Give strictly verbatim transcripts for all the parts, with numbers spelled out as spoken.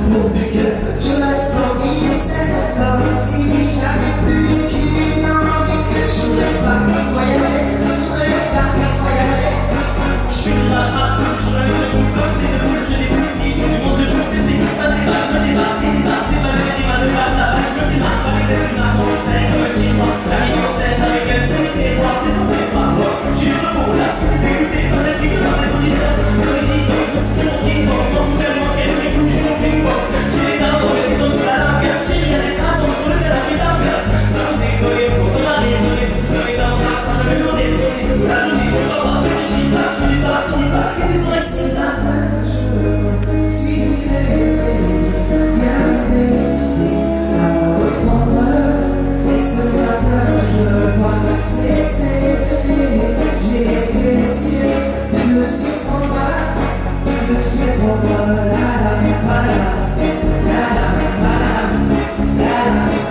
pourvu que je reste en vie et c'est comme si j'avais plus qu'une envie. Je voudrais partir voyager, je voudrais partir voyager. Je suis de la part, je voudrais le coup comme des deux, je n'ai plus ni du monde de tout, c'est des pas des vaches, je me débarque, des débarques, des balles, des balles, des balles, la vache, je me débarque avec des humains, mon frère, comme chez moi, la vie en scène avec elle, c'est des moi, j'ai trouvé pas moi, j'ai eu le mot là, j'ai écouté dans la vie que dans les auditeurs, dans les dix ans, je me suis monté dans son gouvernement, et les coups du son ping-pong, j'ai des talents, et des dents sur la langue, j'ai mis à des traces, on se le fait la vie d'arbre, ça me décolle, ça m'a désolé, ça m'est dans le ça je me désolé, la journée, on va pas, je suis pas, je suis pas, je suis pas, et des soins, c'est la fin, je suis rêvé, bien décidé, à reprendre, et ce matin, je ne veux pas cesser, j'ai décidé de me surprendre, de me surprendre, la la la la la la la la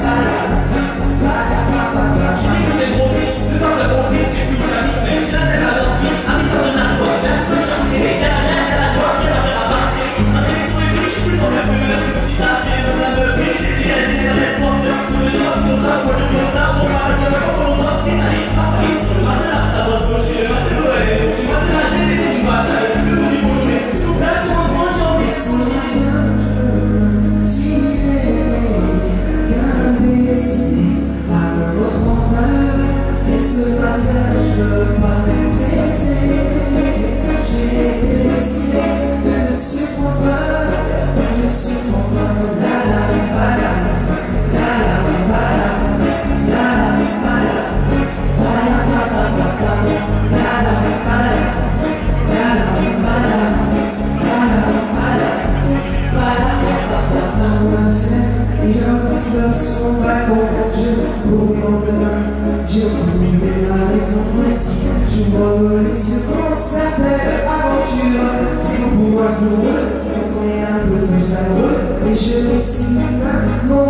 j'ai retrouvé la raison ici. J'ouvre les yeux quand ça s'appelle aventure. C'est pour moi tout heureux, quand on est un peu plus amoureux. Et je dessine mon